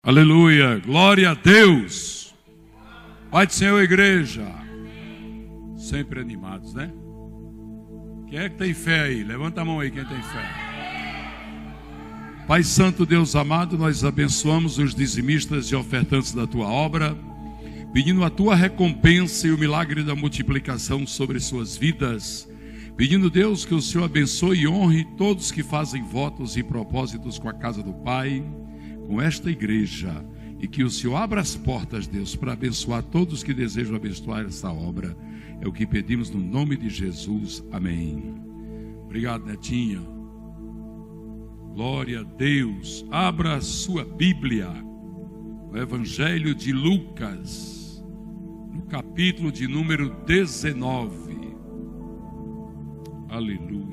Aleluia, glória a Deus. Pai do Senhor, igreja. Sempre animados, né? Quem é que tem fé aí? Levanta a mão aí, quem tem fé. Pai Santo, Deus amado, nós abençoamos os dizimistas e ofertantes da Tua obra, pedindo a Tua recompensa e o milagre da multiplicação sobre suas vidas, pedindo, Deus, que o Senhor abençoe e honre todos que fazem votos e propósitos com a casa do Pai, com esta igreja, e que o Senhor abra as portas, Deus, para abençoar todos que desejam abençoar essa obra. É o que pedimos no nome de Jesus. Amém. Obrigado, Netinha. Glória a Deus. Abra a sua Bíblia, o Evangelho de Lucas, no capítulo de número 19. Aleluia.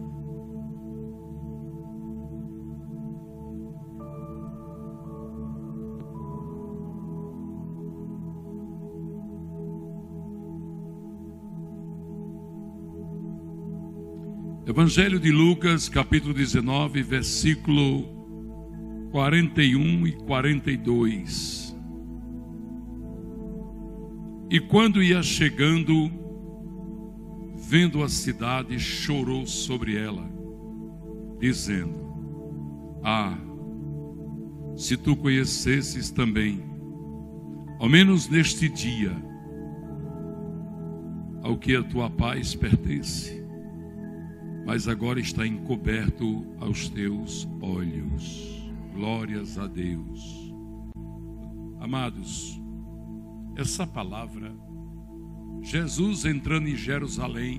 Evangelho de Lucas, capítulo 19, versículo 41 e 42. E quando ia chegando, vendo a cidade, chorou sobre ela, dizendo: Ah, se tu conhecesses também, ao menos neste dia, ao que a tua paz pertence, mas agora está encoberto aos teus olhos. Glórias a Deus. Amados, essa palavra, Jesus entrando em Jerusalém,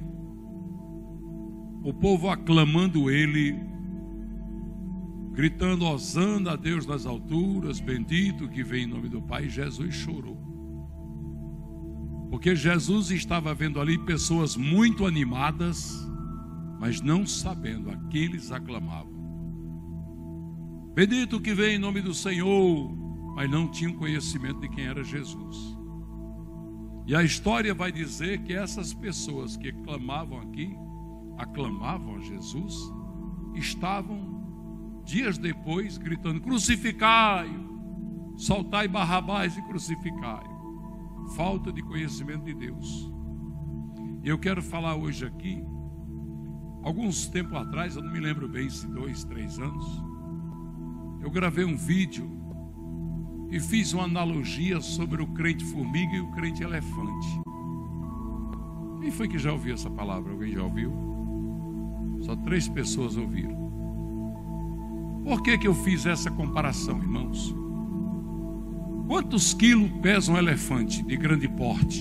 o povo aclamando Ele, gritando: Hosana a Deus nas alturas, bendito que vem em nome do Pai. Jesus chorou, porque Jesus estava vendo ali pessoas muito animadas, mas não sabendo a quem eles aclamavam. Bendito que vem em nome do Senhor, mas não tinham conhecimento de quem era Jesus. E a história vai dizer que essas pessoas que aclamavam a Jesus, estavam dias depois gritando: crucificai-o, soltai Barrabás e crucificai-o. Falta de conhecimento de Deus. E eu quero falar hoje aqui, alguns tempos atrás, eu não me lembro bem se 2, 3 anos, eu gravei um vídeo e fiz uma analogia sobre o crente formiga e o crente elefante. Quem foi que já ouviu essa palavra? Alguém já ouviu? Só 3 pessoas ouviram. Por que eu fiz essa comparação, irmãos? Quantos quilos pesa um elefante de grande porte?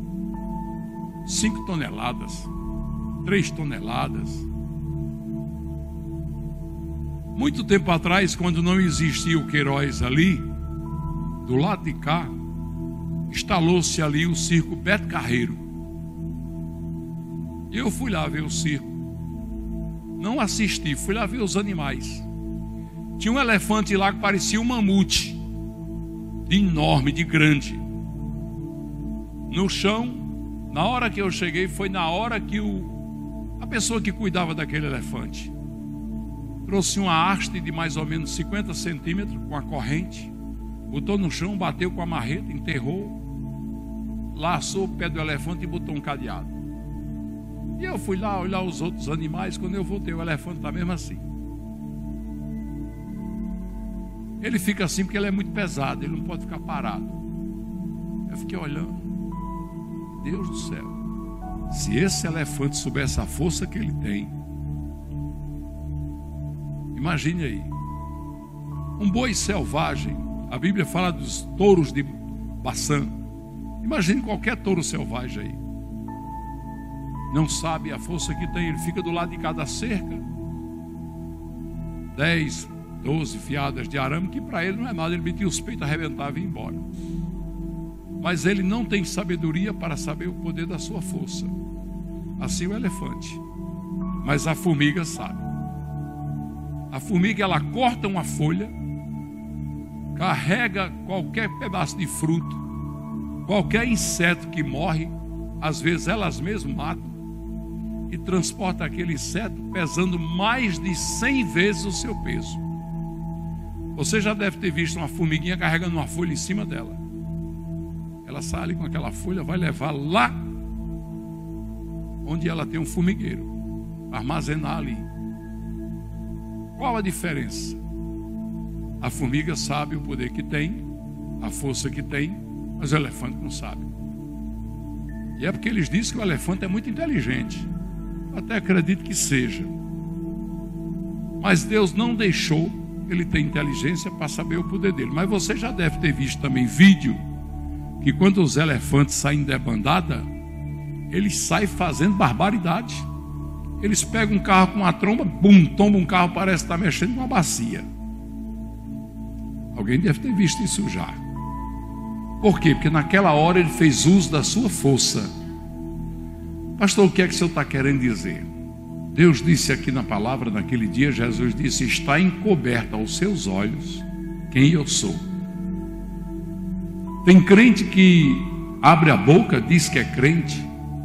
5 toneladas. 3 toneladas. Muito tempo atrás, quando não existia o Queiroz ali, do lado de cá, instalou-se ali o circo Beto Carreiro. Eu fui lá ver o circo. Não assisti, fui lá ver os animais. Tinha um elefante lá que parecia um mamute, de enorme, de grande. No chão, na hora que eu cheguei, foi na hora que a pessoa que cuidava daquele elefante trouxe uma haste de mais ou menos 50 centímetros com a corrente, botou no chão, bateu com a marreta, enterrou, laçou o pé do elefante e botou um cadeado. E eu fui lá olhar os outros animais. Quando eu voltei, o elefante está mesmo assim. Ele fica assim porque ele é muito pesado, ele não pode ficar parado. Eu fiquei olhando, Deus do céu, se esse elefante soubesse a força que ele tem, imagine aí, um boi selvagem. A Bíblia fala dos touros de Baçã. Imagine qualquer touro selvagem aí, não sabe a força que tem. Ele fica do lado de cada cerca, 10, 12 fiadas de arame, que para ele não é nada. Ele metia os peitos, arrebentava e ia embora. Mas ele não tem sabedoria para saber o poder da sua força. Assim o elefante. Mas a formiga sabe. A formiga, ela corta uma folha, carrega qualquer pedaço de fruto, qualquer inseto que morre, às vezes elas mesmas matam, e transporta aquele inseto pesando mais de 100 vezes o seu peso. Você já deve ter visto uma formiguinha carregando uma folha em cima dela. Ela sai ali com aquela folha, vai levar lá onde ela tem um formigueiro, armazenar ali. Qual a diferença? A formiga sabe o poder que tem, a força que tem, mas o elefante não sabe. E é porque eles dizem que o elefante é muito inteligente. Eu até acredito que seja. Mas Deus não deixou ele ter inteligência para saber o poder dele. Mas você já deve ter visto também vídeo que quando os elefantes saem debandada, eles saem fazendo barbaridade. Eles pegam um carro com uma tromba, bum, tomba um carro, parece estar mexendo com uma bacia. Alguém deve ter visto isso já. Por quê? Porque naquela hora ele fez uso da sua força. Pastor, o que é que o senhor está querendo dizer? Deus disse aqui na palavra, naquele dia, Jesus disse: está encoberta aos seus olhos quem eu sou. Tem crente que abre a boca, diz que é crente,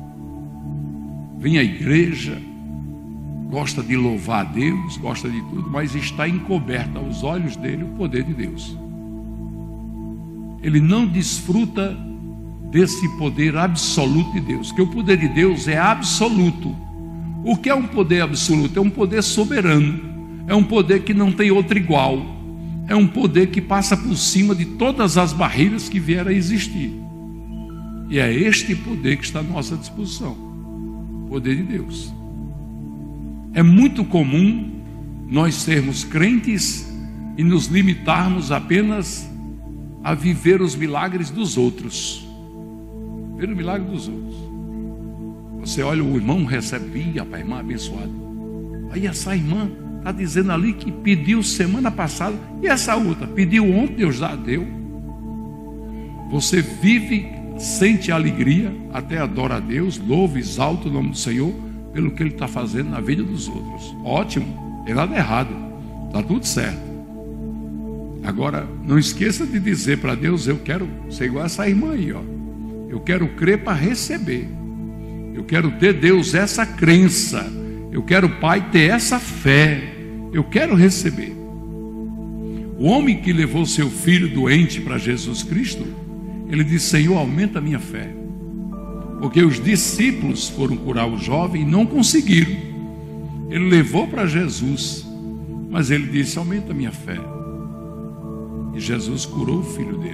vem à igreja, gosta de louvar a Deus, gosta de tudo, mas está encoberta aos olhos dele o poder de Deus. Ele não desfruta desse poder absoluto de Deus, que o poder de Deus é absoluto. O que é um poder absoluto? É um poder soberano, é um poder que não tem outro igual, é um poder que passa por cima de todas as barreiras que vieram a existir. E é este poder que está à nossa disposição, o poder de Deus. É muito comum nós sermos crentes e nos limitarmos apenas a viver os milagres dos outros. Ver o milagre dos outros. Você olha, o irmão recebe, a irmã abençoada. Aí essa irmã está dizendo ali que pediu semana passada, e essa outra pediu ontem, Deus já deu. Você vive, sente alegria, até adora a Deus, louva, exalta o nome do Senhor pelo que Ele está fazendo na vida dos outros. Ótimo, não tem nada errado, está tudo certo. Agora, não esqueça de dizer para Deus: eu quero ser igual a essa irmã aí, ó. Eu quero crer para receber. Eu quero ter, Deus, essa crença. Eu quero, Pai, ter essa fé. Eu quero receber. O homem que levou seu filho doente para Jesus Cristo, ele disse: Senhor, aumenta a minha fé. Porque os discípulos foram curar o jovem e não conseguiram. Ele levou para Jesus, mas ele disse: aumenta a minha fé. E Jesus curou o filho dele.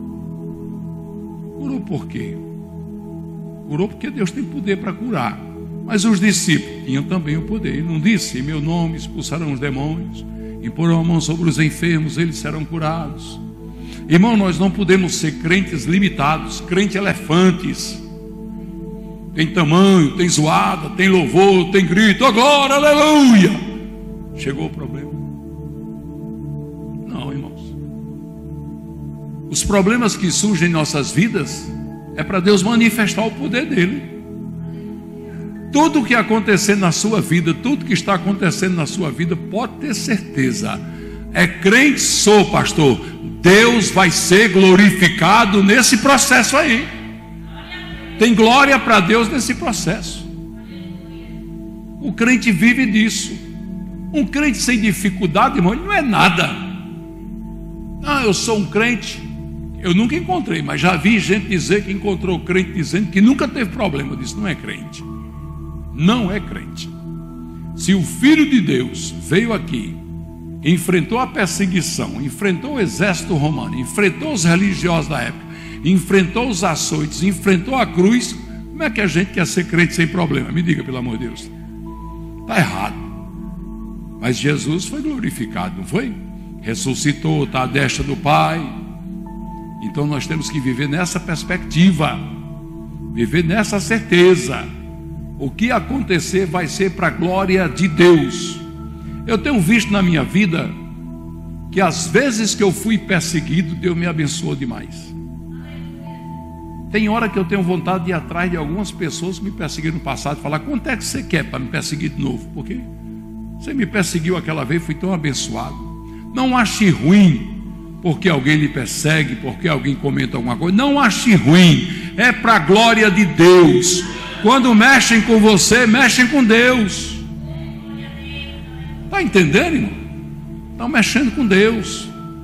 Curou por quê? Curou porque Deus tem poder para curar. Mas os discípulos tinham também o poder. Ele não disse: em meu nome expulsarão os demônios, imporão a mão sobre os enfermos, eles serão curados. Irmão, nós não podemos ser crentes limitados, crentes elefantes. Tem tamanho, tem zoada, tem louvor, tem grito, oh, glória, aleluia. Chegou o problema. Não, irmãos. Os problemas que surgem em nossas vidas é para Deus manifestar o poder dele. Tudo que acontecer na sua vida, tudo que está acontecendo na sua vida, pode ter certeza, é crente, sou pastor, Deus vai ser glorificado nesse processo aí. Tem glória para Deus nesse processo. O crente vive disso. Um crente sem dificuldade, irmão, ele não é nada. Não, eu sou um crente. Eu nunca encontrei, mas já vi gente dizer que encontrou crente dizendo que nunca teve problema. Eu disse: não é crente. Não é crente. Se o Filho de Deus veio aqui, enfrentou a perseguição, enfrentou o exército romano, enfrentou os religiosos da época, enfrentou os açoites, enfrentou a cruz, como é que a gente quer ser crente sem problema? Me diga, pelo amor de Deus. Está errado. Mas Jesus foi glorificado, não foi? Ressuscitou, está à destra do Pai. Então nós temos que viver nessa perspectiva, viver nessa certeza. O que acontecer vai ser para a glória de Deus. Eu tenho visto na minha vida que às vezes que eu fui perseguido, Deus me abençoou demais. Tem hora que eu tenho vontade de ir atrás de algumas pessoas que me perseguiram no passado e falar: quanto é que você quer para me perseguir de novo? Porque você me perseguiu aquela vez, fui tão abençoado. Não ache ruim porque alguém lhe persegue, porque alguém comenta alguma coisa. Não ache ruim, é para a glória de Deus. Quando mexem com você, mexem com Deus. Está entendendo, irmão? Estão mexendo com Deus.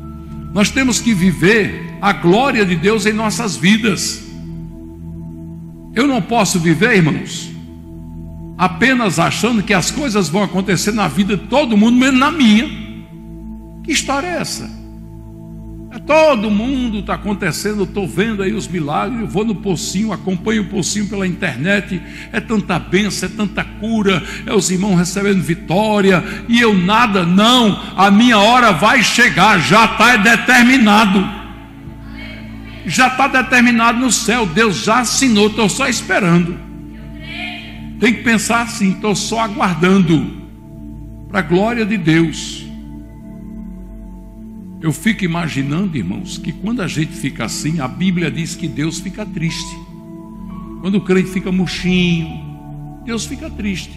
Nós temos que viver a glória de Deus em nossas vidas. Eu não posso viver, irmãos, apenas achando que as coisas vão acontecer na vida de todo mundo, menos na minha. Que história é essa? Todo mundo está acontecendo, eu estou vendo aí os milagres, eu vou no Pocinho, acompanho o Pocinho pela internet, é tanta bênção, é tanta cura, é os irmãos recebendo vitória, e eu nada. Não, a minha hora vai chegar, já está determinado, já está determinado no céu, Deus já assinou, estou só esperando. Tem que pensar assim, estou só aguardando, para a glória de Deus. Eu fico imaginando, irmãos, que quando a gente fica assim, a Bíblia diz que Deus fica triste. Quando o crente fica murchinho, Deus fica triste.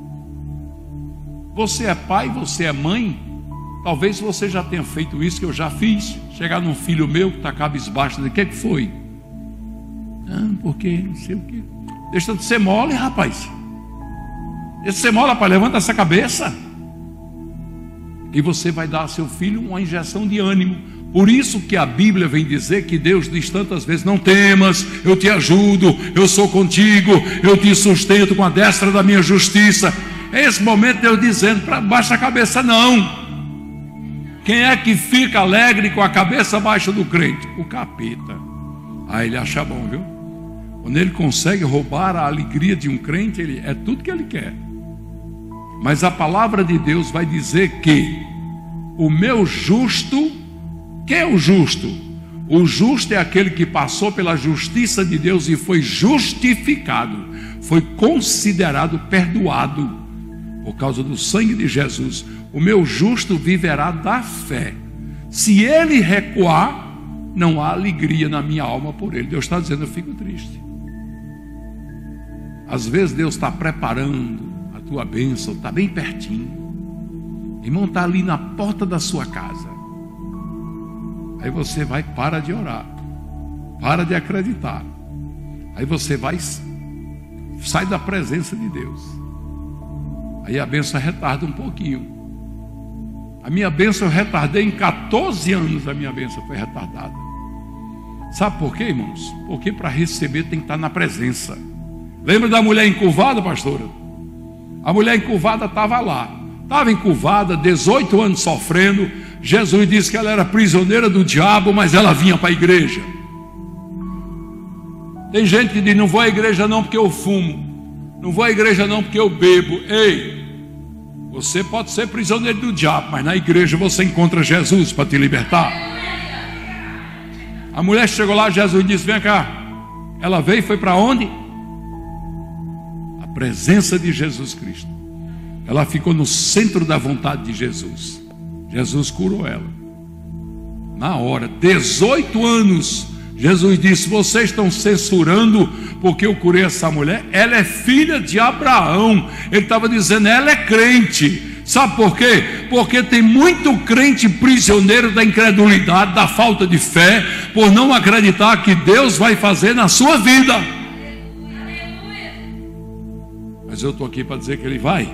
Você é pai, você é mãe, talvez você já tenha feito isso que eu já fiz. Chegar num filho meu que está cabisbaixo, dizer: o que é que foi? Porque não sei o que. Deixa de ser mole, rapaz. Deixa de ser mole, rapaz, levanta essa cabeça. E você vai dar ao seu filho uma injeção de ânimo. Por isso que a Bíblia vem dizer que Deus diz tantas vezes: não temas, eu te ajudo, eu sou contigo, eu te sustento com a destra da minha justiça. É esse momento Deus dizendo: para baixa a cabeça não. Quem é que fica alegre com a cabeça baixa do crente? O capeta. Ele acha bom, viu? Quando ele consegue roubar a alegria de um crente, é tudo que ele quer. Mas a palavra de Deus vai dizer que o meu justo, quem é o justo? O justo é aquele que passou pela justiça de Deus e foi justificado, foi considerado perdoado por causa do sangue de Jesus. O meu justo viverá da fé. Se ele recuar, não há alegria na minha alma por ele. Deus está dizendo: eu fico triste. Às vezes Deus está preparando tua bênção, está bem pertinho, irmão, está ali na porta da sua casa. Aí você vai, para de orar, para de acreditar, aí você vai, sai da presença de Deus, aí a bênção retarda um pouquinho. A minha bênção eu retardei em 14 anos, a minha bênção foi retardada. Sabe por quê, irmãos? Porque para receber tem que estar na presença. Lembra da mulher encurvada, pastora? A mulher encurvada estava lá, estava encurvada, 18 anos sofrendo. Jesus disse que ela era prisioneira do diabo, mas ela vinha para a igreja. Tem gente que diz: não vou à igreja não porque eu fumo, não vou à igreja não porque eu bebo. Ei, você pode ser prisioneiro do diabo, mas na igreja você encontra Jesus para te libertar. A mulher chegou lá, Jesus disse: vem cá. Ela veio e foi para onde? Presença de Jesus Cristo. Ela ficou no centro da vontade de Jesus. Jesus curou ela na hora. 18 anos. Jesus disse: vocês estão censurando porque eu curei essa mulher? Ela é filha de Abraão. Ele estava dizendo: ela é crente. Sabe por quê? Porque tem muito crente prisioneiro da incredulidade, da falta de fé, por não acreditar que Deus vai fazer na sua vida. Mas eu estou aqui para dizer que Ele vai.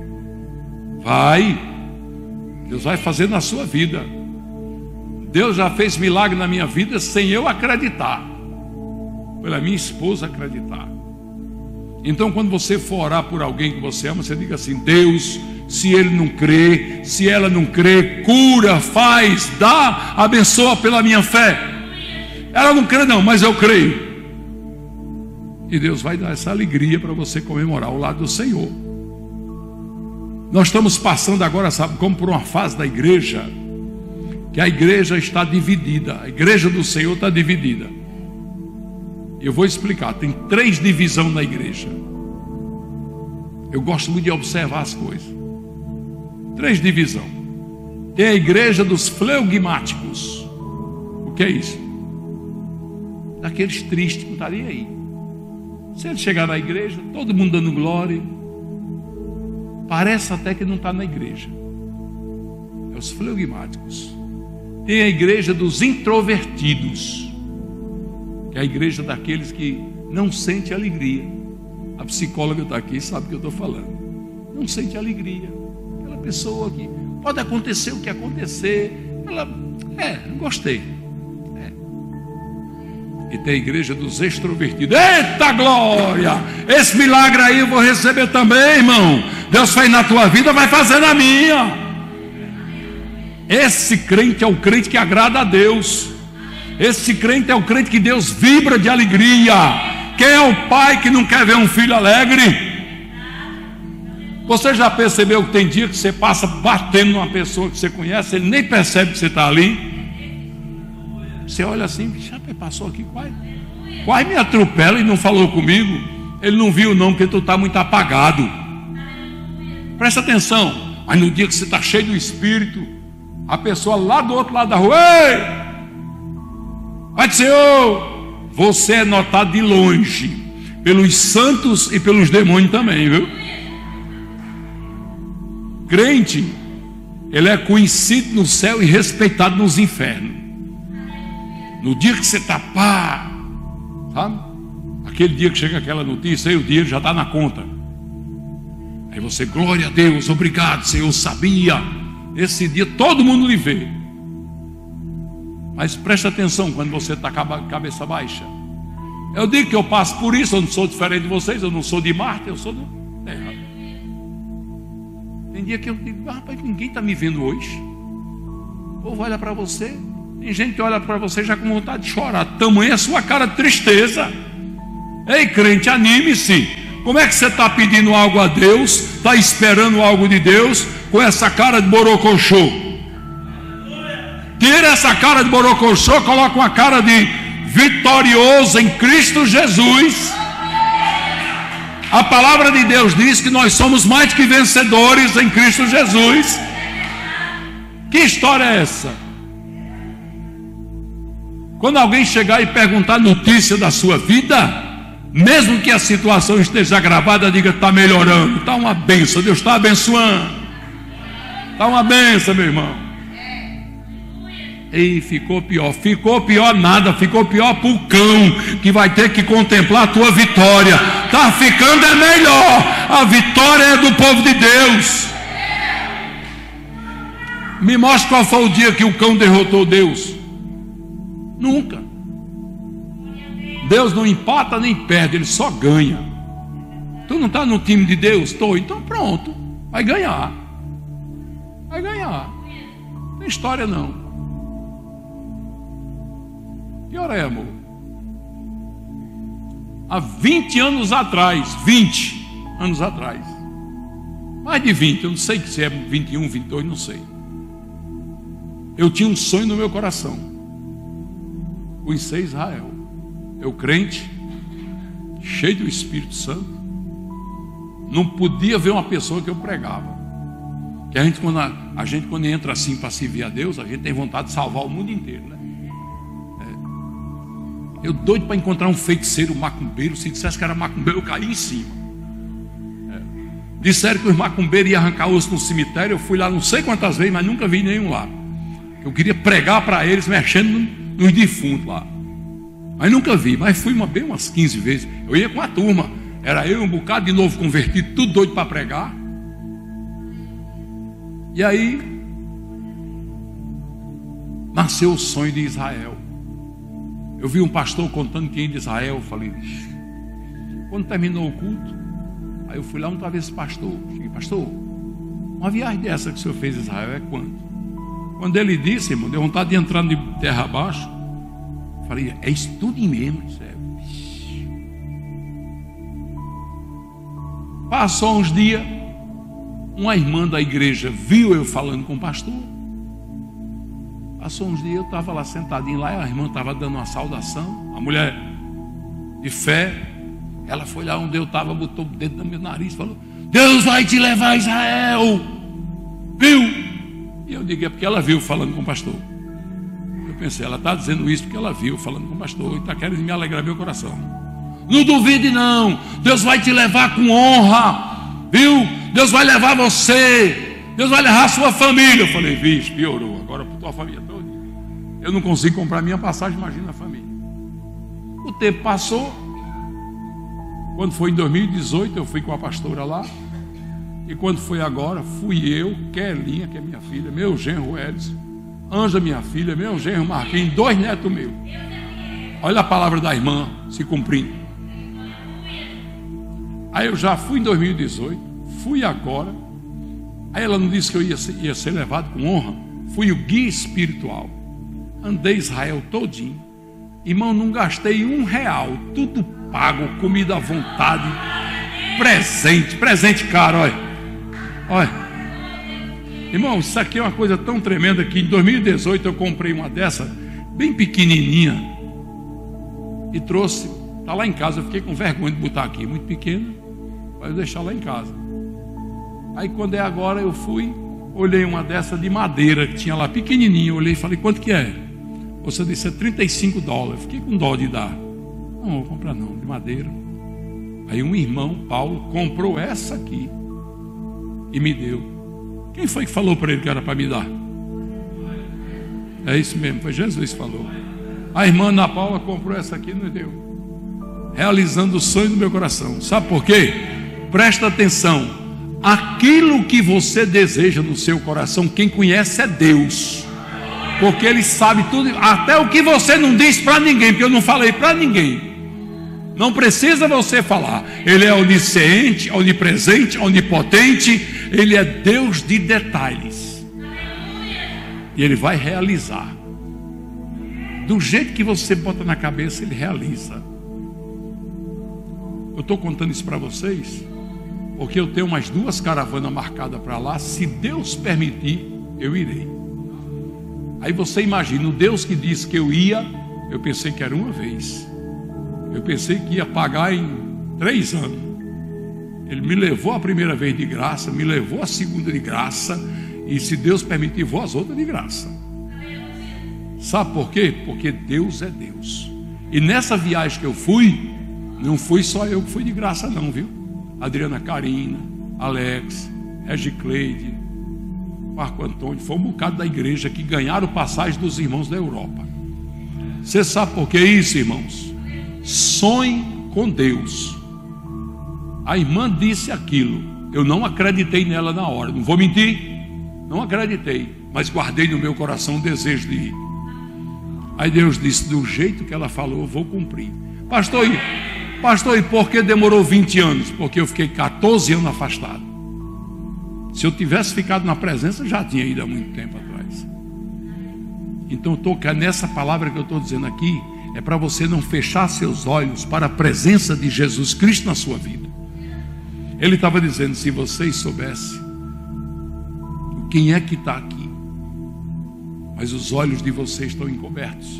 Deus vai fazer na sua vida. Deus já fez milagre na minha vida sem eu acreditar, pela minha esposa acreditar. Então, quando você for orar por alguém que você ama, você diga assim: Deus, se ele não crê, se ela não crê, cura, faz, dá, abençoa pela minha fé. Ela não crê não, mas eu creio. E Deus vai dar essa alegria para você comemorar ao lado do Senhor. Nós estamos passando agora, sabe como, por uma fase da igreja, que a igreja está dividida. A igreja do Senhor está dividida. Eu vou explicar. Tem 3 divisões na igreja. Eu gosto muito de observar as coisas. 3 divisões. Tem a igreja dos fleugmáticos. O que é isso? Daqueles tristes que não estão nem aí. Se ele chegar na igreja, todo mundo dando glória, parece até que não está na igreja. É os fleugmáticos. Tem a igreja dos introvertidos, que é a igreja daqueles que não sente alegria. A psicóloga está aqui, sabe o que eu estou falando. Não sente alegria. Aquela pessoa que pode acontecer o que acontecer, Ela, gostei. E tem a igreja dos extrovertidos. Eita glória! Esse milagre aí eu vou receber também, irmão. Deus fez na tua vida, vai fazer na minha. Esse crente é o crente que agrada a Deus. Esse crente é o crente que Deus vibra de alegria. Quem é o pai que não quer ver um filho alegre? Você já percebeu que tem dia que você passa batendo numa pessoa que você conhece, ele nem percebe que você está ali? Você olha assim, já passou aqui, quase me atropela e não falou comigo. Ele não viu não, porque tu está muito apagado. Presta atenção. Mas no dia que você está cheio do Espírito, a pessoa lá do outro lado da rua, ei, vai dizer, você é notado de longe, pelos santos e pelos demônios também, viu? Crente, ele é conhecido no céu e respeitado nos infernos. No dia que você está sabe? Aquele dia que chega aquela notícia, aí o dinheiro já está na conta. Aí você, glória a Deus, obrigado, Senhor, sabia. Esse dia todo mundo lhe vê. Mas preste atenção quando você está com a cabeça baixa. Eu digo que eu passo por isso, eu não sou diferente de vocês, eu não sou de Marte, eu sou da Terra. Tem dia que eu digo, rapaz, ninguém está me vendo hoje. O povo olha para você. Tem gente que olha para você já com vontade de chorar. Tamanha a sua cara de tristeza. Ei, crente, anime-se. Como é que você está pedindo algo a Deus? Está esperando algo de Deus com essa cara de borocochô? Tira essa cara de borocochô, coloca uma cara de vitorioso em Cristo Jesus. A palavra de Deus diz que nós somos mais que vencedores em Cristo Jesus. Que história é essa? Quando alguém chegar e perguntar notícia da sua vida, mesmo que a situação esteja agravada, diga, está melhorando, está uma bênção, Deus está abençoando, está uma bênção, meu irmão. E ficou pior nada, ficou pior para o cão, que vai ter que contemplar a tua vitória. Está ficando melhor, a vitória é do povo de Deus. Me mostre qual foi o dia que o cão derrotou Deus. Nunca. Deus não empata nem perde, Ele só ganha. Tu não está no time de Deus? Estou, então pronto, vai ganhar. Vai ganhar. Não tem história não. Que hora é, amor? Há 20 anos atrás, 20 anos atrás, mais de 20, eu não sei se é 21, 22, não sei. Eu tinha um sonho no meu coração. Conhecer Israel. Eu crente, cheio do Espírito Santo, não podia ver uma pessoa que eu pregava. Que a gente quando entra assim para servir a Deus, a gente tem vontade de salvar o mundo inteiro, né? Eu doido para encontrar um feiticeiro, um macumbeiro. Se dissesse que era macumbeiro, eu caí em cima. Disseram que os macumbeiros iam arrancar osso no cemitério. Eu fui lá não sei quantas vezes, mas nunca vi nenhum lá. Eu queria pregar para eles, mexendo nos defuntos lá. Mas nunca vi, mas fui bem umas 15 vezes. Eu ia com a turma, era eu um bocado de novo convertido, tudo doido para pregar. E aí nasceu o sonho de Israel. Eu vi um pastor contando quem é de Israel. Eu falei, quando terminou o culto, aí eu fui lá outra vez esse pastor. Cheguei, pastor, uma viagem dessa que o senhor fez em Israel é quando? Quando ele disse, irmão, deu vontade de entrar de terra abaixo. Falei, é isso tudo mesmo. Passou uns dias, uma irmã da igreja viu eu falando com o pastor. Passou uns dias, eu estava lá sentadinho lá, e a irmã estava dando uma saudação. A mulher de fé, ela foi lá onde eu estava, botou o dedo no meu nariz, falou, Deus vai te levar a Israel. Viu? E eu digo, é porque ela viu falando com o pastor. Eu pensei, ela está dizendo isso porque ela viu falando com o pastor e está querendo me alegrar meu coração. Não duvide não, Deus vai te levar com honra, viu? Deus vai levar você, Deus vai levar a sua família. Eu falei, vixe, piorou, agora para a tua família toda. Eu não consigo comprar minha passagem, imagina a família. O tempo passou. Quando foi em 2018, eu fui com a pastora lá. E quando foi agora, fui eu, Kelinha, que é minha filha, meu genro Edson, Anja, minha filha, meu genro Marquinhos, 2 netos meus. Olha a palavra da irmã se cumprindo. Aí eu já fui em 2018, fui agora. Aí ela não disse que eu ia ser levado com honra. Fui o guia espiritual. Andei Israel todinho. Irmão, não gastei R$1, tudo pago, comida à vontade, presente caro, olha. Irmão, isso aqui é uma coisa tão tremenda que em 2018 eu comprei uma dessa, bem pequenininha, e trouxe, está lá em casa. Eu fiquei com vergonha de botar aqui, muito pequena, mas deixar lá em casa. Aí quando é agora eu fui, olhei uma dessa de madeira que tinha lá pequenininha, olhei e falei, quanto que é? Você disse, é $35. Fiquei com dó de dar. Não vou comprar não, de madeira. Aí um irmão, Paulo, comprou essa aqui e me deu. Quem foi que falou para ele que era para me dar? É isso mesmo, foi Jesus que falou. A irmã Ana Paula comprou essa aqui e nos deu, realizando o sonho do meu coração. Sabe por quê? Presta atenção. Aquilo que você deseja no seu coração, quem conhece é Deus, porque Ele sabe tudo, até o que você não diz para ninguém, porque eu não falei para ninguém. Não precisa você falar. Ele é onisciente, onipresente, onipotente. Ele é Deus de detalhes. E Ele vai realizar. Do jeito que você bota na cabeça, Ele realiza. Eu estou contando isso para vocês porque eu tenho umas 2 caravanas marcadas para lá. Se Deus permitir, eu irei. Aí você imagina, o Deus que disse que eu ia, eu pensei que era uma vez. Eu pensei que ia pagar em 3 anos. Ele me levou a primeira vez de graça, me levou a segunda de graça, e se Deus permitir, vou as outras de graça. Sabe por quê? Porque Deus é Deus. E nessa viagem que eu fui, não fui só eu que fui de graça não, viu? Adriana Carina, Alex, Regicleide, Marco Antônio, foi um bocado da igreja que ganharam passagem dos irmãos da Europa. Você sabe por que isso, irmãos? Sonhe com Deus. A irmã disse aquilo, eu não acreditei nela na hora, não vou mentir, não acreditei, mas guardei no meu coração o desejo de ir. Aí Deus disse, do jeito que ela falou, eu vou cumprir. Pastor, e por que demorou 20 anos? Porque eu fiquei 14 anos afastado. Se eu tivesse ficado na presença, já tinha ido há muito tempo atrás. Então eu estou nessa palavra que eu estou dizendo aqui, é para você não fechar seus olhos para a presença de Jesus Cristo na sua vida. Ele estava dizendo, se vocês soubessem quem é que está aqui, mas os olhos de vocês estão encobertos.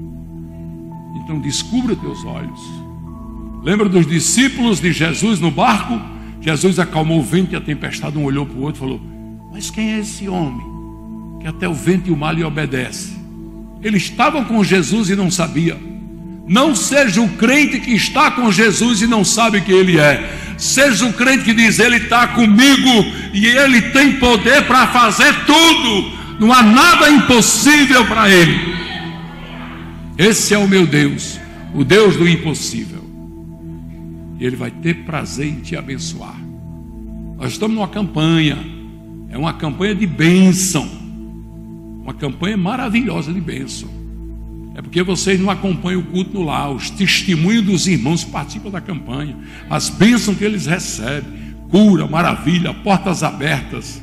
Então descubra teus olhos. Lembra dos discípulos de Jesus no barco? Jesus acalmou o vento e a tempestade, um olhou para o outro e falou, mas quem é esse homem que até o vento e o mar lhe obedece? Eles estavam com Jesus e não sabia. Não seja o crente que está com Jesus e não sabe quem Ele é. Seja o crente que diz, Ele está comigo e Ele tem poder para fazer tudo. Não há nada impossível para Ele. Esse é o meu Deus, o Deus do impossível. E Ele vai ter prazer em te abençoar. Nós estamos numa campanha, é uma campanha de bênção, uma campanha maravilhosa de bênção. É porque vocês não acompanham o culto no lar, os testemunhos dos irmãos que participam da campanha, as bênçãos que eles recebem, cura, maravilha, portas abertas.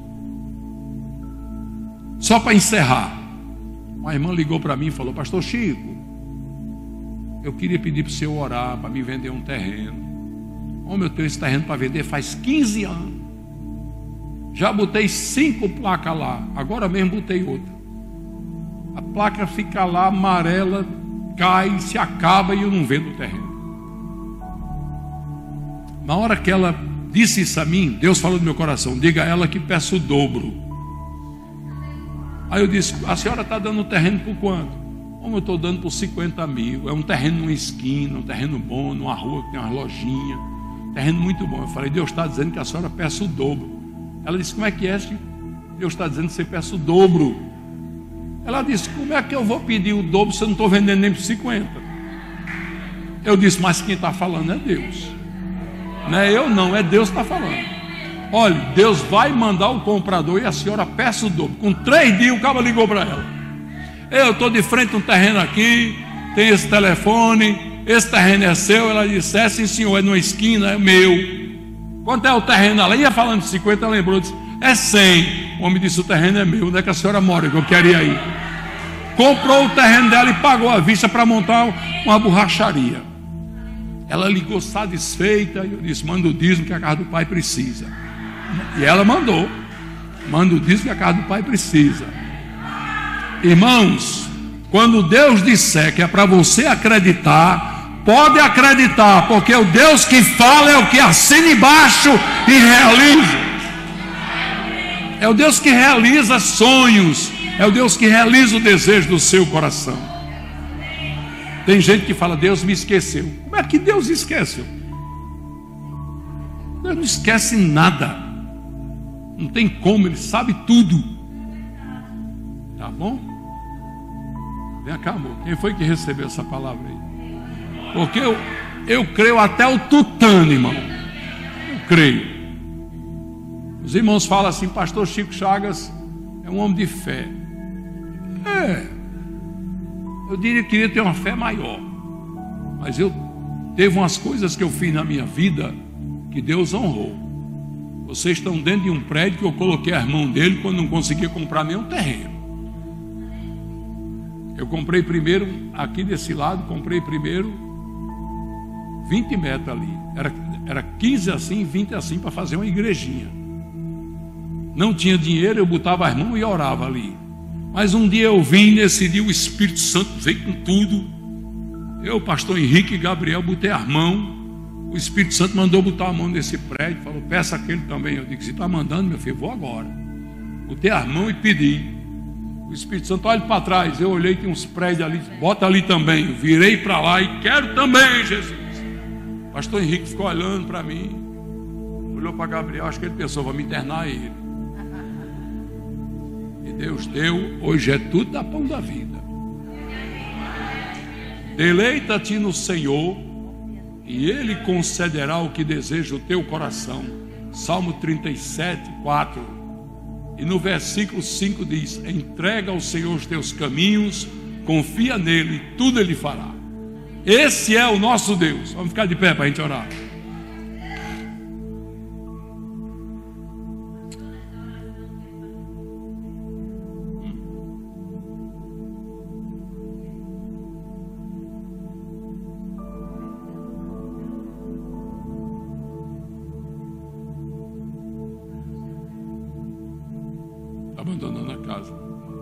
Só para encerrar, uma irmã ligou para mim e falou, pastor Chico, eu queria pedir para o senhor orar para me vender um terreno. Como eu tenho esse terreno para vender faz 15 anos. Já botei 5 placas lá, agora mesmo botei outra. A placa fica lá amarela, cai, se acaba e eu não vendo o terreno. Na hora que ela disse isso a mim, Deus falou no meu coração, diga a ela que peço o dobro. Aí eu disse, a senhora está dando o terreno por quanto? Como eu estou dando por 50 mil, é um terreno numa esquina, um terreno bom, numa rua que tem umas lojinhas, terreno muito bom. Eu falei, Deus está dizendo que a senhora peça o dobro. Ela disse, como é que é? Deus está dizendo que você peça o dobro. Ela disse, como é que eu vou pedir o dobro se eu não estou vendendo nem por 50? Eu disse, mas quem está falando é Deus. Não é eu não, é Deus que está falando. Olha, Deus vai mandar o comprador e a senhora peça o dobro. Com 3 dias o cara ligou para ela. Eu estou de frente a um terreno aqui, tem esse telefone, esse terreno é seu. Ela disse, é sim senhor, é numa esquina, é meu. Quanto é o terreno? Ela ia falando de 50, ela lembrou, disse, é 100. O homem disse, o terreno é meu, onde é que a senhora mora? Que eu queria ir. Comprou o terreno dela e pagou à vista para montar uma borracharia. Ela ligou satisfeita e eu disse, manda o dízimo que a casa do pai precisa. E ela mandou, manda o dízimo que a casa do pai precisa. Irmãos, quando Deus disser que é para você acreditar, pode acreditar, porque o Deus que fala é o que assina embaixo e realiza. É o Deus que realiza sonhos, é o Deus que realiza o desejo do seu coração. Tem gente que fala, Deus me esqueceu. Como é que Deus esqueceu? Deus não esquece nada. Não tem como, Ele sabe tudo. Tá bom? Vem cá, amor. Quem foi que recebeu essa palavra aí? Porque eu creio até o tutano, irmão. Eu creio. Os irmãos falam assim, pastor Chico Chagas é um homem de fé. Eu diria que queria ter uma fé maior. Mas teve umas coisas que eu fiz na minha vida que Deus honrou. Vocês estão dentro de um prédio que eu coloquei as mãos dele quando não conseguia comprar nenhum terreno. Eu comprei primeiro, aqui desse lado, comprei primeiro 20 metros ali. Era 15 assim, 20 assim, para fazer uma igrejinha. Não tinha dinheiro, eu botava as mãos e orava ali. Mas um dia eu vim, nesse dia o Espírito Santo veio com tudo. Eu, pastor Henrique e Gabriel, botei as mãos. O Espírito Santo mandou botar a mão nesse prédio. Falou, peça aquele também. Eu disse, se está mandando, meu filho, vou agora. Botei as mãos e pedi. O Espírito Santo, olha para trás. Eu olhei, tem uns prédios ali, bota ali também. Eu virei para lá e quero também, Jesus. O pastor Henrique ficou olhando para mim. Olhou para Gabriel, acho que ele pensou, vou me internar ele. E Deus deu, hoje é tudo da pão da vida. Deleita-te no Senhor e Ele concederá o que deseja o teu coração. Salmo 37, 4. E no versículo 5 diz, entrega ao Senhor os teus caminhos, confia nele, tudo Ele fará. Esse é o nosso Deus. Vamos ficar de pé para a gente orar. Abandonando a casa.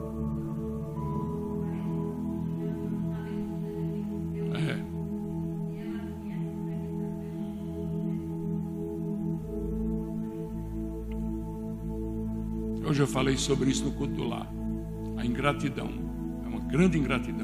Hoje eu falei sobre isso no culto do lar. A ingratidão é uma grande ingratidão.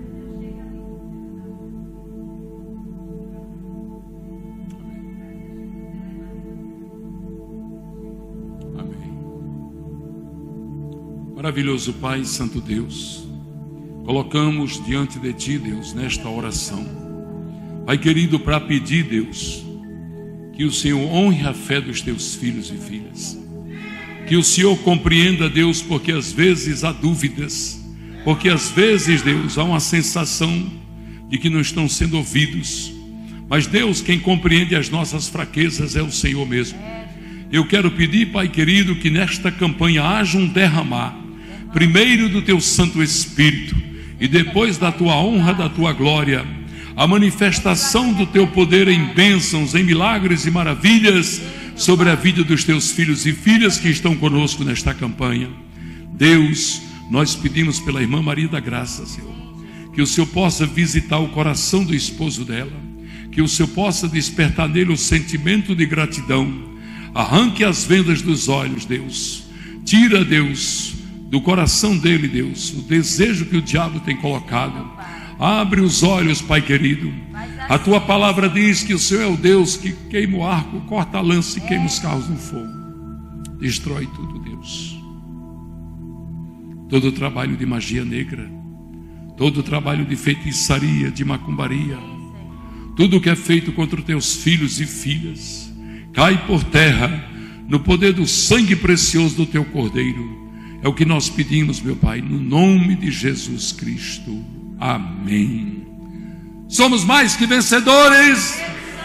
Maravilhoso Pai, Santo Deus, colocamos diante de Ti, Deus, nesta oração, Pai querido, para pedir, Deus, que o Senhor honre a fé dos Teus filhos e filhas, que o Senhor compreenda, Deus, porque às vezes há dúvidas, porque às vezes, Deus, há uma sensação de que não estão sendo ouvidos, mas Deus, quem compreende as nossas fraquezas é o Senhor mesmo. Eu quero pedir, Pai querido, que nesta campanha haja um derramar, primeiro do Teu Santo Espírito e depois da Tua honra, da Tua glória, a manifestação do Teu poder em bênçãos, em milagres e maravilhas sobre a vida dos Teus filhos e filhas que estão conosco nesta campanha. Deus, nós pedimos pela irmã Maria da Graça, Senhor, que o Senhor possa visitar o coração do esposo dela, que o Senhor possa despertar nele o sentimento de gratidão. Arranque as vendas dos olhos, Deus. Tira, Deus, do coração dele, Deus, o desejo que o diabo tem colocado. Abre os olhos, Pai querido. A Tua palavra diz que o Senhor é o Deus que queima o arco, corta a lança e queima os carros no fogo. Destrói tudo, Deus. Todo o trabalho de magia negra, todo o trabalho de feitiçaria, de macumbaria, tudo que é feito contra os Teus filhos e filhas, cai por terra no poder do sangue precioso do teu Cordeiro. É o que nós pedimos, meu Pai, no nome de Jesus Cristo. Amém. Somos mais que vencedores.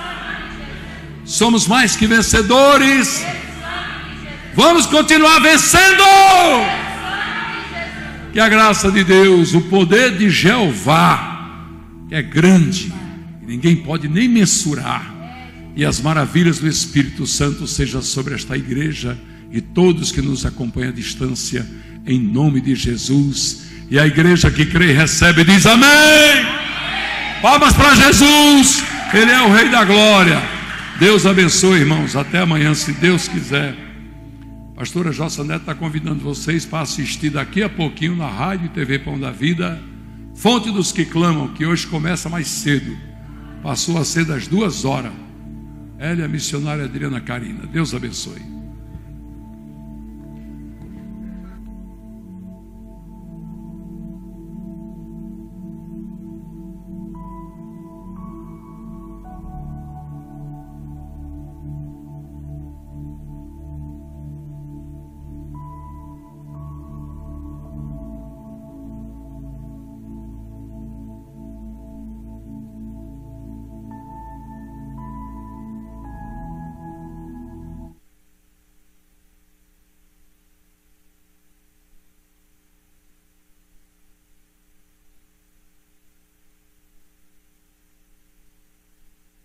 Somos mais que vencedores. Vamos continuar vencendo. Que a graça de Deus, o poder de Jeová, que é grande, ninguém pode nem mensurar, e as maravilhas do Espírito Santo seja sobre esta igreja e todos que nos acompanham à distância, em nome de Jesus. E a igreja que crê e recebe diz amém. Palmas para Jesus, Ele é o Rei da Glória. Deus abençoe, irmãos, até amanhã, se Deus quiser. Pastora Jossa Neto está convidando vocês para assistir daqui a pouquinho na Rádio e TV Pão da Vida, Fonte dos que Clamam, que hoje começa mais cedo, passou a ser das 2 horas. Ela e a missionária Adriana Carina. Deus abençoe.